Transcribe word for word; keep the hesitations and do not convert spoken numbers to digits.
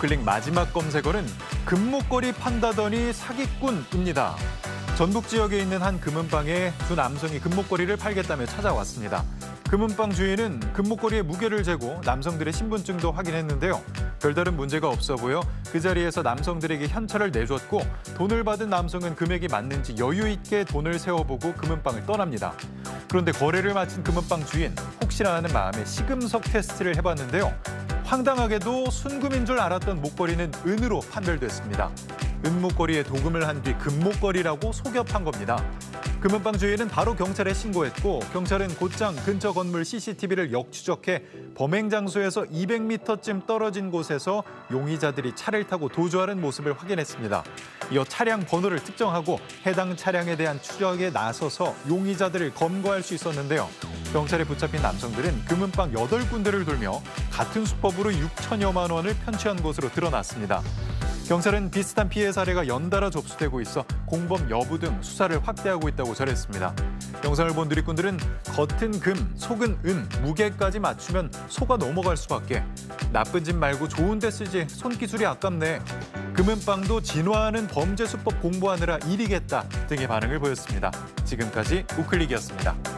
우클릭 마지막 검색어는 금목걸이 판다더니 사기꾼입니다. 전북 지역에 있는 한 금은방에 두 남성이 금목걸이를 팔겠다며 찾아왔습니다. 금은방 주인은 금목걸이의 무게를 재고 남성들의 신분증도 확인했는데요. 별다른 문제가 없어 보여 그 자리에서 남성들에게 현찰을 내줬고 돈을 받은 남성은 금액이 맞는지 여유 있게 돈을 세어보고 금은방을 떠납니다. 그런데 거래를 마친 금은방 주인, 혹시나 하는 마음에 시금석 테스트를 해봤는데요. 황당하게도 순금인 줄 알았던 목걸이는 은으로 판별됐습니다. 은목걸이에 도금을 한 뒤 금목걸이라고 속여 판 겁니다. 금은방 주인은 바로 경찰에 신고했고 경찰은 곧장 근처 건물 씨씨티비를 역추적해 범행 장소에서 이백 미터쯤 떨어진 곳에서 용의자들이 차를 타고 도주하는 모습을 확인했습니다. 이어 차량 번호를 특정하고 해당 차량에 대한 추적에 나서서 용의자들을 검거할 수 있었는데요. 경찰에 붙잡힌 남성들은 금은방 여덟 군데를 돌며 같은 수법으로 육천여만 원을 편취한 것으로 드러났습니다. 경찰은 비슷한 피해 사례가 연달아 접수되고 있어 공범 여부 등 수사를 확대하고 있다고 전했습니다. 영상을 본 누리꾼들은 겉은 금, 속은 은, 무게까지 맞추면 속아 넘어갈 수밖에. 나쁜 짓 말고 좋은 데 쓰지, 손기술이 아깝네. 금은방도 진화하는 범죄 수법 공부하느라 일이겠다 등의 반응을 보였습니다. 지금까지 우클릭이었습니다.